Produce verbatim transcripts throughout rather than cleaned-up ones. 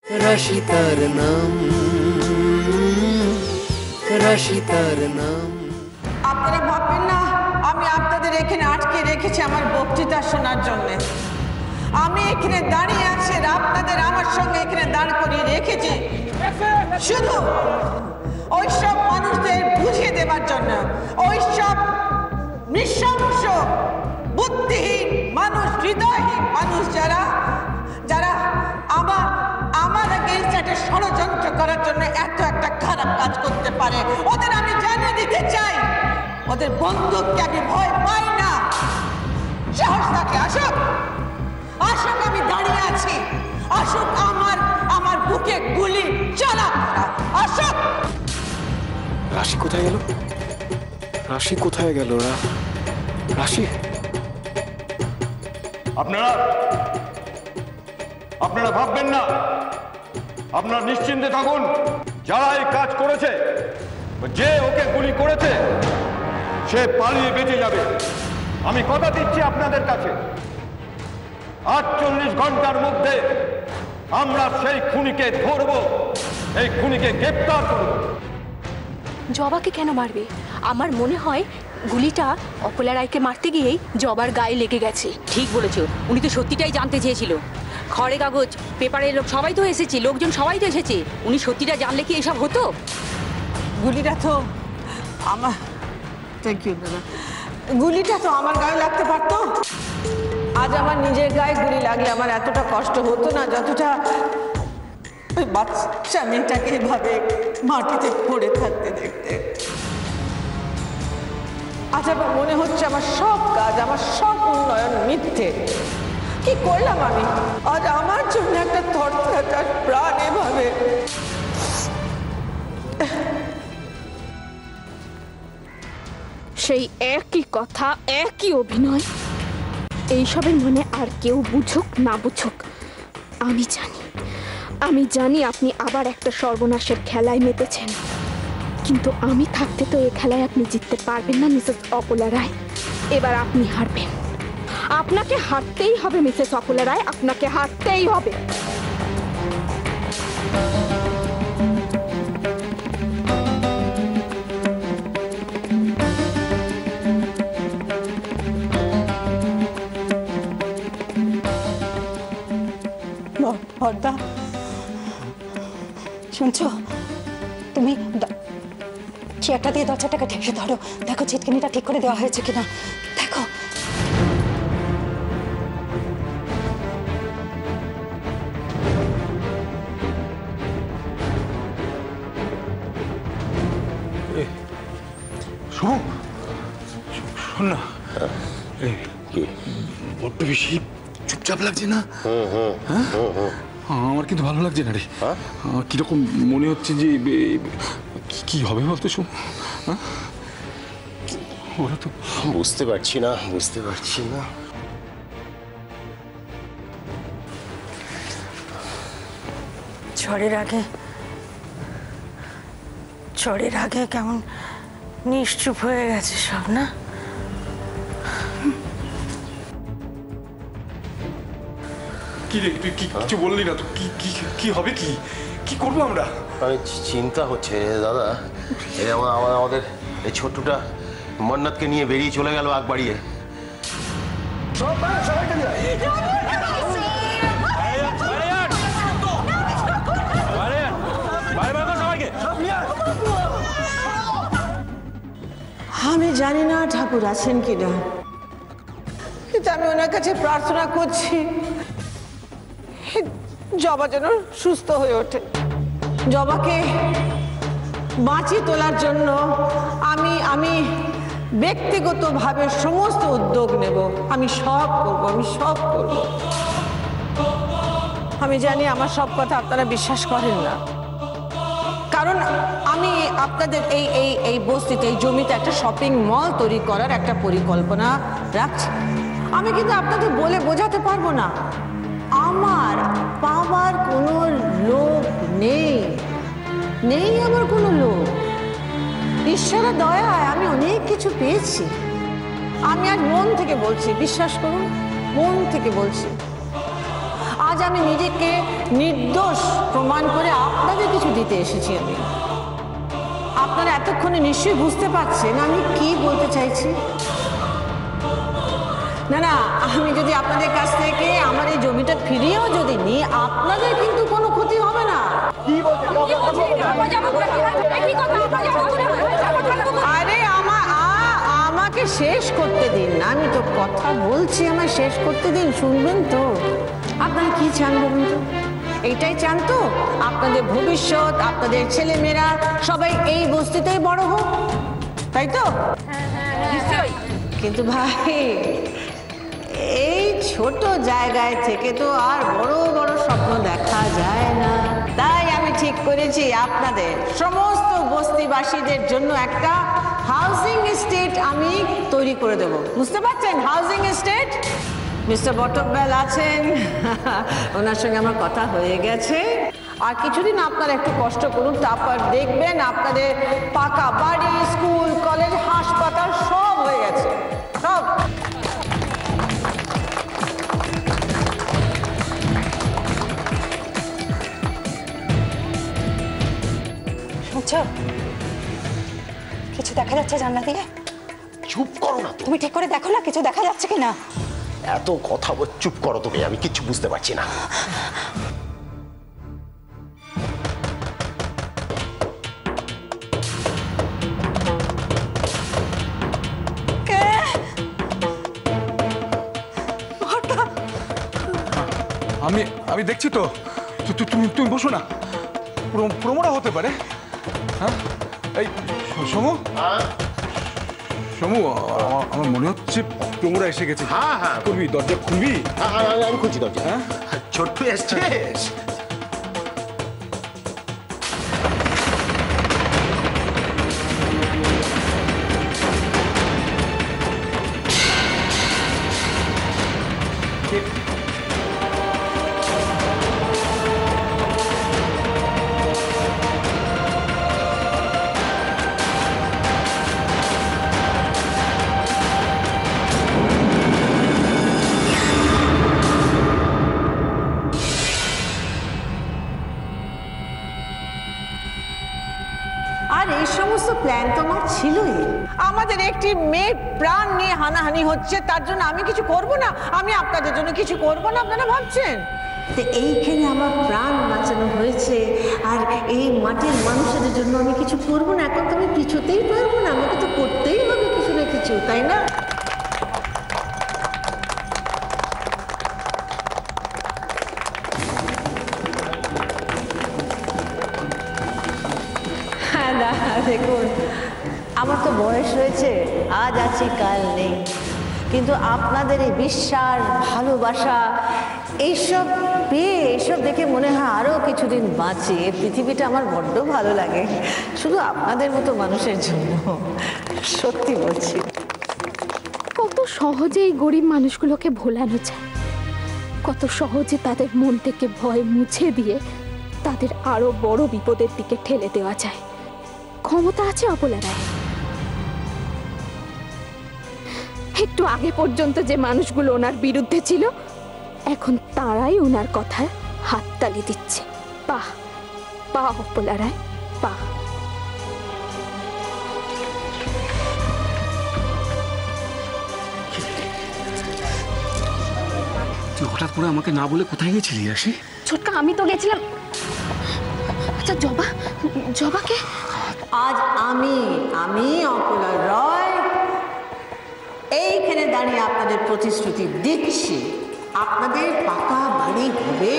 রাশিতার নাম, রাশিতার নাম। আপনারা ভাববেন না আমি আপনাদের এখানে আটকে রেখেছি আমার বক্তৃতা শোনার জন্য। আমি এখানে দাঁড়িয়ে আছি, আপনাদের আমার সঙ্গে এখানে দাঁড় করিয়ে রেখেছি শুধু ওইসব মানুষদের বুঝিয়ে দেবার জন্য, ওইসব নৃশংস বুদ্ধিহীন মানুষ, হৃদয়হীন মানুষ যারা যারা আমার আমার এগেইনস্ট একটা ষড়যন্ত্র করার জন্য এত একটা খারাপ কাজ করতে পারে, ওদের আমি জানিয়ে দিতে চাই ওদের বন্দুককে আমি ভয় পাই না। সাহস থাকে আসুক, আসুক, আমি দাঁড়িয়ে আছি, আসুক, আমার আমার বুকে গুলি চালাক, আসুক। রাশি কোথায় গেল? রাশি কোথায় গেল? রাশি, আপনারা আপনারা ভাববেন না, আপনারা নিশ্চিন্তে থাকুন। যারা এই কাজ করেছে, যে ওকে গুলি করেছে, সে পালিয়ে বেঁচে যাবে। আমি কথা দিচ্ছি আপনাদের কাছে, আটচল্লিশ ঘন্টার মধ্যে আমরা সেই খুনিকে ধরব, এই খুনিকে গ্রেপ্তার করব। জবাকে কেন মারবে? আমার মনে হয় গুলিটা অপলা রায়কে মারতে গিয়েই জবার গায়ে লেগে গেছে। ঠিক বলেছো, উনি তো সত্যিটাই জানতে চেয়েছিল। খড়ে কাগজ, পেপারের লোক সবাই তো এসেছে, লোকজন সবাই তো এসেছে। উনি সত্যিটা জানলে কি এসব হতো? গুলিটা তো আমার, থ্যাংক ইউ দাদা, গুলিটা তো আমার গায়ে লাগতে পারতো। আজ আমার নিজের গায়ে গুলি লাগলে আমার এতটা কষ্ট হতো না যতটা ওই বাচ্চা মেয়েটাকে এভাবে মাটিতে পড়ে থাকতে দেখতে। আজ আমার মনে হচ্ছে আমার সব কাজ, আমার সব উন্নয়ন মিথ্যে। কি করলাম আমি? আজ আমার জন্য একটা থরথরাটার প্রাণ এভাবে। সেই একই কথা, একই অভিনয়। এইসবের মনে আর কেউ বুঝুক না বুঝুক, আমি জানি, আমি জানি আপনি আবার একটা সর্বনাশের খেলায় মেতেছেন। কিন্তু আমি থাকতে তো এই খেলায় আপনি জিততে পারবেন না মিসেস অপলা রায়। এবার আপনি হারবেন, আপনাকে হারতেই হবে মিসেস অপলা রায়, আপনাকে হারতেই হবে। বর্দা, শুনছো? তুমি চেয়ারটা দিয়ে দরজাটাকে ঠেসে ধরো, দেখো ছিটকিনিটা ঠিক করে দেওয়া হয়েছে কিনা দেখো। শুভ, শোন না, বড্ড বেশি চুপচাপ লাগছে না? হ্যাঁ, আমার কিন্তু ভালো লাগছে না রে। কিরকম মনে হচ্ছে যে কি হবে বলতো শুভ? ওরা তো বুঝতে পারছি না, বুঝতে পারছি না। ঝড়ের আগে ঝড়ের আগে কেমন নিশ্চুপ হয়ে গেছে সব, না? কি রে, তুই কিছু বললি না তো? কি কি হবে, কি কি করবো আমরা? আমি চিন্তা হচ্ছে দাদা, এই আমাদের এই ছোট্টটা মন্নাথকে নিয়ে বেরিয়ে চলে গেল আগ বাড়িয়ে। আমি জানি না ঠাকুর আছেন কিনা, কিন্তু আমি ওনার কাছে প্রার্থনা করছি জবা যেন সুস্থ হয়ে ওঠে। জবাকে বাঁচিয়ে তোলার জন্য আমি আমি ব্যক্তিগতভাবে সমস্ত উদ্যোগ নেব। আমি সব করব, আমি সব করব। আমি জানি আমার সব কথা আপনারা বিশ্বাস করেন না, কারণ আমি আপনাদের এই এই এই বস্তিতে, এই জমিতে একটা শপিং মল তৈরি করার একটা পরিকল্পনা রাখছি। আমি কিন্তু আপনাদের বলে বোঝাতে পারবো না। আমার পাওয়ার কোনো লোভ নেই, নেই আমার কোনো লোভ। ঈশ্বরের দয়ায় আমি অনেক কিছু পেয়েছি। আমি আজ মন থেকে বলছি, বিশ্বাস করুন, মন থেকে বলছি। আজ আজ আমি নিজেকে নির্দোষ প্রমাণ করে আপনাদের কিছু দিতে এসেছি। আমি আপনারা এতক্ষণে নিশ্চয়ই বুঝতে পারছেন আমি কি বলতে চাইছি। না না, আমি যদি আপনাদের কাছ থেকে আমার এই জমিটা ফিরিয়েও যদি নিই, আপনাদের কিন্তু কোনো ক্ষতি হবে না। আরে আমা আমাকে শেষ করতে দিন, আমি তো কথা বলছি, আমায় শেষ করতে দিন। শুনবেন তো? আপনারা কি চান বলুন তো? এইটাই চান তো আপনাদের ভবিষ্যৎ, আপনাদের ছেলেমেয়েরা সবাই এই বস্তিতেই বড় হোক, তাই তো? কিন্তু ভাই, এই ছোট জায়গায় থেকে তো আর বড় বড় স্বপ্ন দেখা যায় না। তাই আমি ঠিক করেছি আপনাদের সমস্ত বস্তিবাসীদের জন্য একটা হাউজিং এস্টেট আমি তৈরি করে দেব। বুঝতে পারছেন? Housing estate. মিস্টার বটকবেল আছেন, ওনার সঙ্গে আমার কথা হয়ে গেছে। আর কিছুদিন আপনারা একটু কষ্ট করুন, তারপর দেখবেন আপনাদের পাকা বাড়ি, স্কুল, কলেজ, হাসপাতাল সব হয়ে গেছে, সব। শুনছো? কিছু দেখা যাচ্ছে জানলা দিয়ে? চুপ করো না, তুমি ঠিক করে দেখো না কিছু দেখা যাচ্ছে কিনা। এত কথা বল, চুপ করো তুমি, আমি কিচ্ছু বুঝতে পারছি না। আমি আমি দেখছি তো। তু- তু- তুমি তুমি বসো না, প্রো- প্রমোরা হতে পারে। হ্যাঁ, এই সমু সমু, আমার আমার মনে হচ্ছে প্রমোরা এসে গেছে। হ্যাঁ, হ্যাঁ। করবি, দরজা খুলবি? আ- আ- আমি খুলছি দরজা। হ্যাঁ? ছোট্ট এসছিস? আর এই সমস্ত প্ল্যান তো আমার ছিলই। আমাদের একটি মেয়ে প্রাণ নিয়ে হানাহানি হচ্ছে, তার জন্য আমি কিছু করব না? আমি আপনাদের জন্য কিছু করব না আপনারা ভাবছেন? তো এইখানে আমার প্রাণ বাঁচানো হয়েছে, আর এই মাটির মানুষের জন্য আমি কিছু করব না? এখন তো আমি কিছুতেই পারবো না, আমাকে তো করতেই হবে কিছু না কিছু, তাই না? হ্যাঁ, না দেখুন, আমার তো বয়স হয়েছে, আজ আছি কাল নেই, কিন্তু আপনাদের এই বিশ্বাস, ভালোবাসা, এইসব পেয়ে, এইসব দেখে মনে হয় আরও কিছুদিন বাঁচি। এই পৃথিবীটা আমার বড্ড ভালো লাগে, শুধু আপনাদের মতো মানুষের জন্য, সত্যি বলছি। কত সহজে এই গরিব মানুষগুলোকে ভোলানো যায়, কত সহজে তাদের মন থেকে ভয় মুছে দিয়ে তাদের আরো বড় বিপদের দিকে ঠেলে দেওয়া যায়। ক্ষমতা আছে অপলা রায়। একটু আগে পর্যন্ত যে মানুষগুলো ওনার বিরুদ্ধে ছিল, এখন তারাই ওনার কথায় হাততালি দিচ্ছে। বাহ বাহ অপলা রায়, বাহ। তুই হঠাৎ করে আমাকে না বলে কোথায় গেছিলি রাশি? ছোটকা, আমি তো গেছিলাম। আচ্ছা, জবা, জবাকে আজ আমি আমি অপলা রয় এইখানে দাঁড়িয়ে আপনাদের প্রতিশ্রুতি দিচ্ছি, আপনাদের পাকা বাড়ি হবে।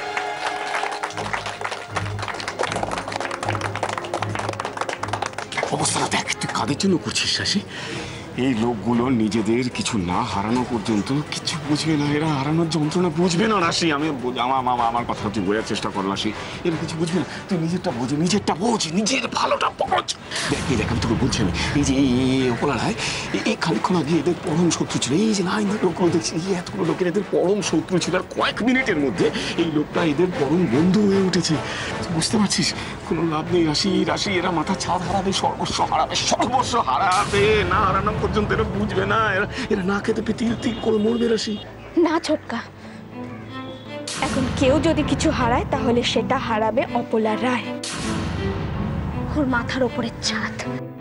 অবস্থা দেখ, তুই কাদের জন্য করছিস রাশি? এই লোকগুলো নিজেদের কিছু না হারানো পর্যন্ত কিছু বুঝবে না, এরা হারানোর যন্ত্রণা বুঝবে না রাশি। আমি আমার মামা আমার কথা তুই বোঝার চেষ্টা কর রাশি, এরা কিছু বুঝবে না। তুই নিজেরটা বোঝ, নিজেরটা বোঝ, নিজের ভালোটা বোঝ। দেখ এই দেখ, আমি তোকে বলছি, আমি এই যে এই ওপলা রায়, এই খানিক্ষণ আগে এদের পরম শত্রু ছিল। এই যে লাইন লোকগুলো দেখছি, এই এতগুলো লোকের এদের পরম শত্রু ছিল, আর কয়েক মিনিটের মধ্যে এই লোকটা এদের পরম বন্ধু হয়ে উঠেছে। বুঝতে পারছিস? কোনো লাভ নেই রাশি, রাশি এরা মাথা ছাদ হারাবে, সর্বস্ব হারাবে, সর্বস্ব হারাবে, না হারানো পর্যন্ত এরা বুঝবে না, এরা এরা না খেতে পেয়ে তিল তিল করে মরবে রাশি। না ছোটকা, এখন কেউ যদি কিছু হারায় তাহলে সেটা হারাবে অপলা রায়, ওর মাথার ওপরের ছাদ।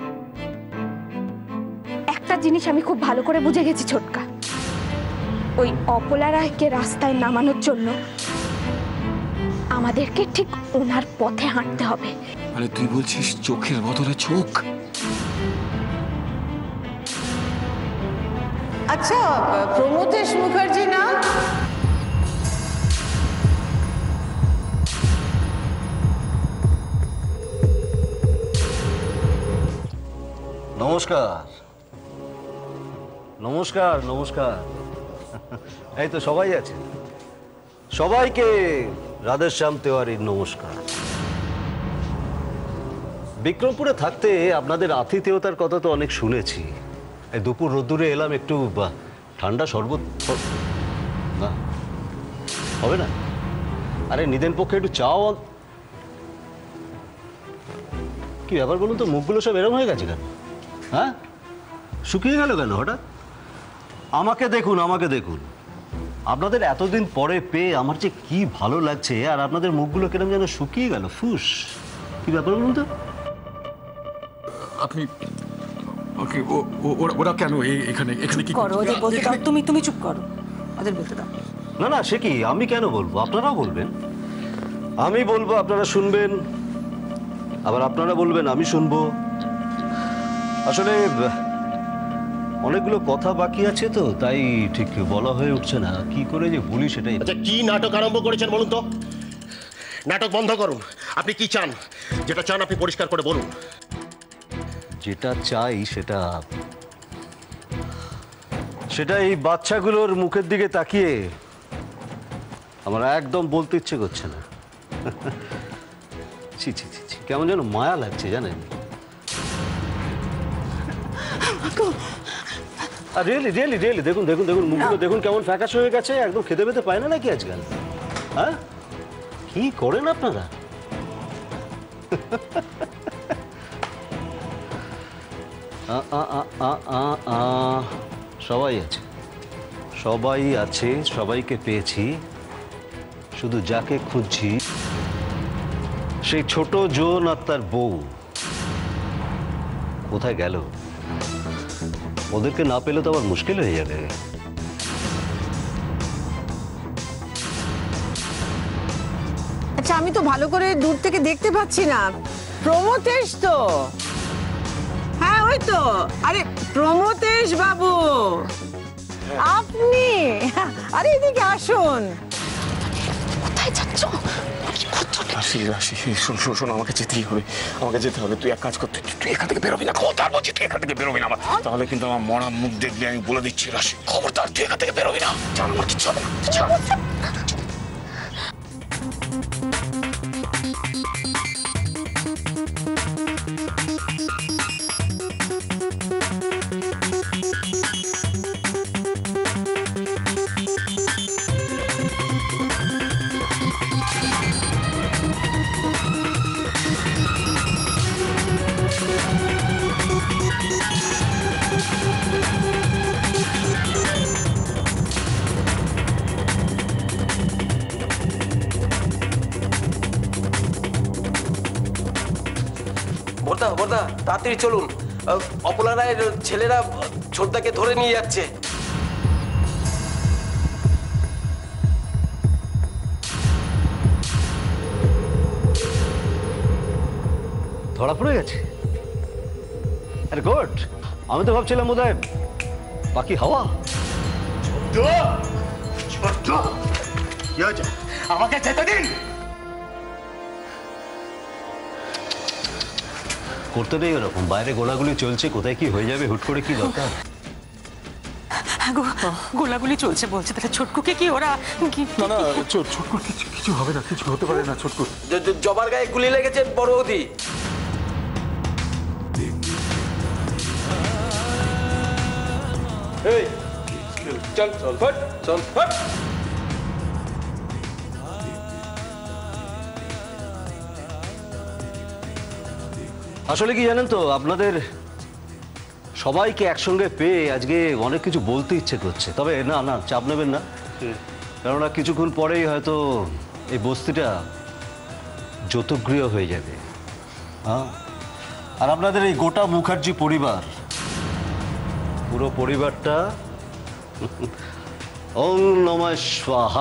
একটা জিনিস আমি খুব ভালো করে বুঝে গেছি ছোটকা, ওই অপলা রায়কে রাস্তায় নামানোর জন্য আমাদেরকে ঠিক ওনার পথে হাঁটতে হবে। মানে তুই বলছিস চোখের বদলে চোখ? আচ্ছা, প্রমথেশ মুখার্জি না? নমস্কার নমস্কার নমস্কার। এই তো সবাই আছে, সবাইকে রাধেশ্যাম তেওয়ারির নমস্কার। বিক্রমপুরে থাকতে আপনাদের আতিথেয়তার কথা তো অনেক শুনেছি। এই দুপুর রোদ্দুরে এলাম, একটু ঠান্ডা শরবত না হবে না? আরে নিদেন পক্ষে একটু চাও। কি ব্যাপার বলুন তো, মুখগুলো সব এরম হয়ে গেছে কেন? হ্যাঁ, শুকিয়ে গেল কেন হঠাৎ? আমাকে দেখুন, আমাকে দেখুন, আপনাদের এতদিন পরে পেয়ে আমার যে কি ভালো লাগছে, আর আপনাদের মুখগুলো কেরম যেন শুকিয়ে গেল, ফুস। কি ব্যাপার বলুন তো? আপনি ওরা কেন এখানে এখানে কি করো? ওদের বলতে দাও, তুমি তুমি চুপ করো, ওদের বলতে দাও। না না, সে কি, আমি কেন বলবো, আপনারাও বলবেন। আমি বলবো, আপনারা শুনবেন, আবার আপনারা বলবেন, আমি শুনবো। আসলে অনেকগুলো কথা বাকি আছে তো, তাই ঠিক বলা হয়ে উঠছে না, কি করে যে বলি সেটাই। আচ্ছা, কি নাটক আরম্ভ করেছেন বলুন তো? নাটক বন্ধ করুন। আপনি কি চান? যেটা চান আপনি পরিষ্কার করে বলুন। যেটা চাই সেটা সেটা এই বাচ্চাগুলোর মুখের দিকে তাকিয়ে আমার একদম বলতে ইচ্ছে করছে না। ছি ছি ছি ছি, কেমন যেন মায়া লাগছে জানেন। আর রিয়েলি রিয়েলি রিয়েলি দেখুন দেখুন দেখুন মুখগুলো দেখুন কেমন ফ্যাকাশ হয়ে গেছে, একদম খেতে পেতে পায় না নাকি আজকাল? হ্যাঁ, কি করেন আপনারা? সবাই আছে, সবাই আছে, সবাইকে পেয়েছি। শুধু যাকে খুঁজছি সেই ছোট জোন আর তার বউ কোথায় গেল? ওদেরকে না পেলে তো আবার মুশকিল হয়ে যাবে। আচ্ছা, আমি তো ভালো করে দূর থেকে দেখতে পাচ্ছি না। প্রমথেশ তো? হ্যাঁ, ওই তো। আরে প্রমথেশ বাবু, আপনি? আরে এদিকে আসুন। কোথায় যাচ্ছ? রাশি রাশি শোন শোন শোন, আমাকে যেতেই হবে, আমাকে যেতে হবে। তুই এক কাজ করতে, তুই এখান থেকে বেরোবি না, খবরদার বলছি, তুই এখান থেকে বেরোবি না। আমার তাহলে কিন্তু আমার মরা মুখ দেখলে আমি বলে দিচ্ছি রাশি, খবরদার তুই এখান থেকে বেরোবি না। জান, আমার কিচ্ছু হবে না। বর্দা বর্দা তাড়াতাড়ি চলুন, অপলা রায়ের ছেলেরা ছোটদাকে ধরে নিয়ে যাচ্ছে। ধরা পড়ে গেছে? আরে গুড, আমি তো ভাবছিলাম বোধহয় বাকি হাওয়া। আমাকে যেতে দিন। করতে নেই ওরকম, বাইরে গোলাগুলি চলছে, কোথায় কি হয়ে যাবে হুট করে, কি দরকার? গোলাগুলি চলছে বলছে, তাহলে ছোটকুকে কি ওরা? না না, ছোটকুর কিছু কিছু হবে না, কিছু হতে পারে না ছোটকুর। জবার গায়ে গুলি লেগেছে বড় বৌদি। এই চল চল ফট চল ফট। আসলে কি জানেন তো, আপনাদের সবাইকে একসঙ্গে পেয়ে আজকে অনেক কিছু বলতে ইচ্ছে করছে। তবে না না, চাপ নেবেন না, কেননা কিছুক্ষণ পরেই হয়তো এই বস্তিটা যৌতুকগৃহ হয়ে যাবে। হ্যাঁ, আর আপনাদের এই গোটা মুখার্জি পরিবার, পুরো পরিবারটা ওং নমঃ স্বাহা।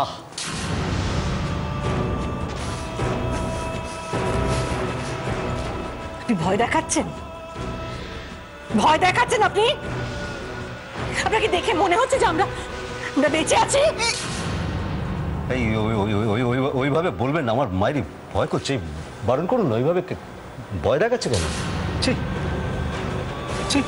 আপনি ভয় দেখাচ্ছেন, ভয় দেখাচ্ছেন আপনি? আপনাকে দেখে মনে হচ্ছে যে আমরা আমরা বেঁচে আছি? এই ওইভাবে বলবেন না, আমার মায়েরই ভয় করছে। বারণ করুন না, ওইভাবে ভয় দেখাচ্ছে কেন? ঠিক ঠিক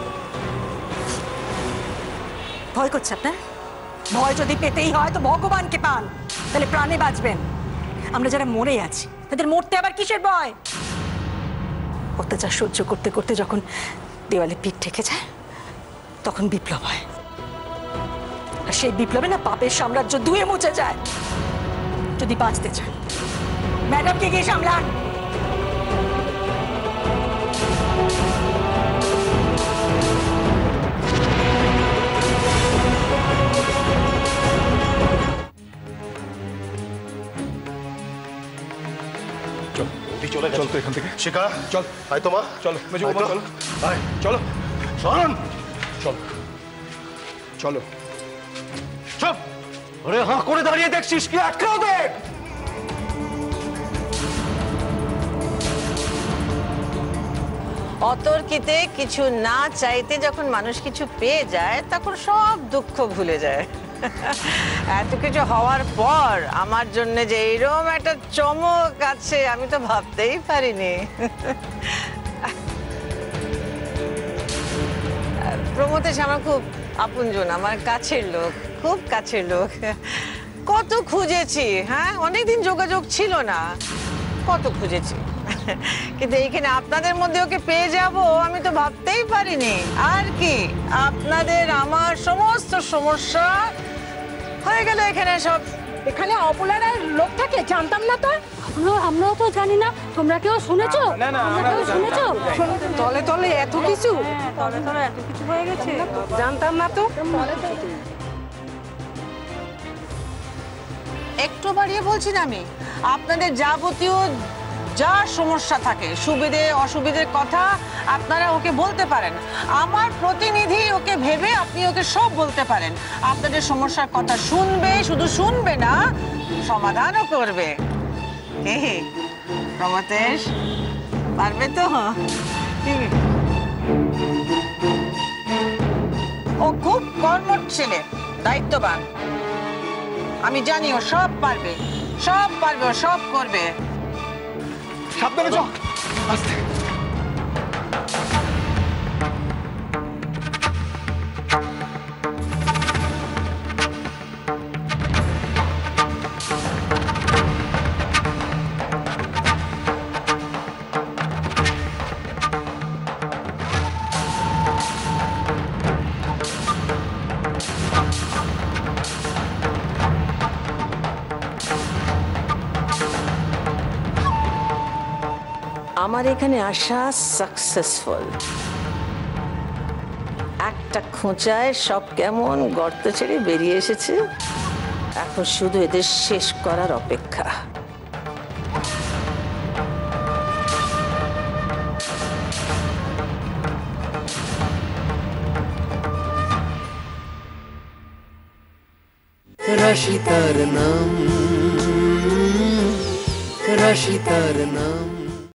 ভয় করছে আপনার? ভয় যদি পেতেই হয় তো ভগবানকে পান, তাহলে প্রাণে বাঁচবেন। আমরা যারা মরে আছি তাদের মরতে আবার কিসের ভয়? অত্যাচার সহ্য করতে করতে যখন দেওয়ালে পিঠ ঠেকে যায় তখন বিপ্লব হয়, আর সেই বিপ্লবে না পাপের সাম্রাজ্য ধুয়ে মুছে যায়। যদি বাঁচতে চান ম্যাডামকে গিয়ে সামলান। চলে চল তো এখান থেকে। শিখা চল, আয় তোমা, চলো মেজো বৌমা, চলো আয় চলো শরণ, চলো চলো। চুপ! ওরে হাঁ করে দাঁড়িয়ে দেখছিস কি? আটকাও দেখ। অতর্কিতে কিছু না চাইতে যখন মানুষ কিছু পেয়ে যায় তখন সব দুঃখ ভুলে যায়। এত কিছু হওয়ার পর আমার জন্য যে এইরকম একটা চমক আছে আমি তো ভাবতেই পারিনি। প্রমথেশ আমার খুব আপনজন, আমার কাছের লোক, খুব কাছের লোক। কত খুঁজেছি, হ্যাঁ অনেকদিন যোগাযোগ ছিল না, কত খুঁজেছি, কিন্তু এইখানে আপনাদের মধ্যে ওকে পেয়ে যাব আমি তো ভাবতেই পারিনি। আর কি আপনাদের আমার সমস্ত সমস্যা হয়ে গেল এখানে সব। এখানে অপলার লোক থাকে জানতাম না তো। আমরাও তো জানি না, তোমরা কেউ শুনেছো? তোমরা কেউ শুনেছো? তলে তলে এত কিছু, তলে তলে এত কিছু হয়ে গেছে, জানতাম না তো। একটু বাড়িয়ে বলছি না আমি, আপনাদের যাবতীয় যা সমস্যা থাকে, সুবিধে অসুবিধের কথা আপনারা ওকে বলতে পারেন। আমার প্রতিনিধি ওকে ভেবে আপনি ওকে সব বলতে পারেন। আপনাদের সমস্যার কথা শুনবে, শুধু শুনবে না, সমাধানও করবে। হে হে প্রমথেশ পারবে তো? ও খুব কর্মঠ ছেলে, দায়িত্ববান। আমি জানি ও সব পারবে, সব পারবে, ও সব করবে। সাবধানে চল, আস্তে। আমার এখানে আসা সাকসেসফুল। একটা খোঁচায় সব কেমন গর্ত ছেড়ে বেরিয়ে এসেছে, এখন শুধু এদের শেষ করার অপেক্ষা। রাশি তার নাম, রাশি তার নাম।